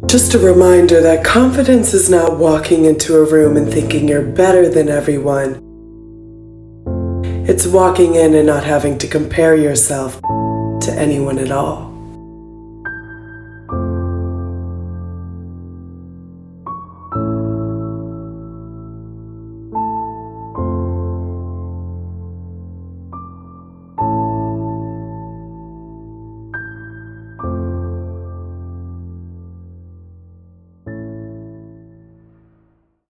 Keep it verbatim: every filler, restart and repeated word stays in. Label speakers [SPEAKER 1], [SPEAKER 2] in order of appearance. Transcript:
[SPEAKER 1] Just a reminder that confidence is not walking into a room and thinking you're better than everyone. It's walking in and not having to compare yourself to anyone at all.